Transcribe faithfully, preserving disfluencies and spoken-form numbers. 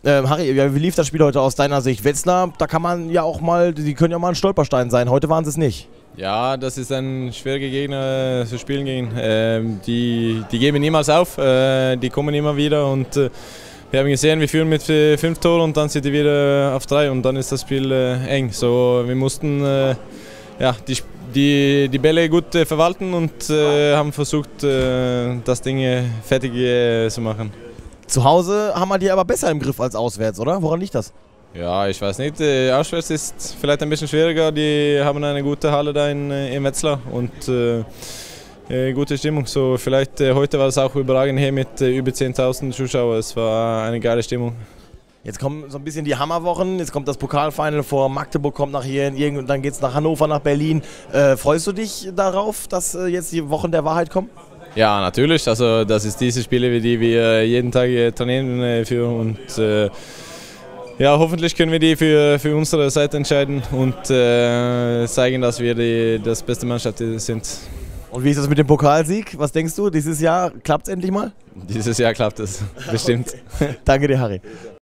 Ähm, Harry, wie lief das Spiel heute aus deiner Sicht? Wetzlar, da kann man ja auch mal, die können ja mal ein Stolperstein sein. Heute waren sie es nicht. Ja, das ist ein schwieriger Gegner äh, zu spielen gegen. Ähm, die, die geben niemals auf, äh, die kommen immer wieder und äh, wir haben gesehen, wir führen mit fünf Toren und dann sind die wieder auf drei und dann ist das Spiel äh, eng. So, wir mussten äh, ja, die, die, die Bälle gut äh, verwalten und äh, haben versucht, äh, das Ding äh, fertig äh, zu machen. Zu Hause haben wir die aber besser im Griff als auswärts, oder? Woran liegt das? Ja, ich weiß nicht. Äh, auswärts ist vielleicht ein bisschen schwieriger. Die haben eine gute Halle da in, in Wetzlar und äh, äh, gute Stimmung. So, vielleicht äh, heute war es auch überragend hier mit äh, über zehntausend Zuschauern. Es war eine geile Stimmung. Jetzt kommen so ein bisschen die Hammerwochen. Jetzt kommt das Pokalfinal vor. Magdeburg kommt nach hier und dann geht es nach Hannover, nach Berlin. Äh, freust du dich darauf, dass äh, jetzt die Wochen der Wahrheit kommen? Ja, natürlich. Also das ist diese Spiele, die wir jeden Tag trainieren für und äh, ja, hoffentlich können wir die für, für unsere Seite entscheiden und äh, zeigen, dass wir die das beste Mannschaft sind. Und wie ist das mit dem Pokalsieg? Was denkst du? Dieses Jahr klappt es endlich mal? Dieses Jahr klappt es, bestimmt. Danke dir, Harry.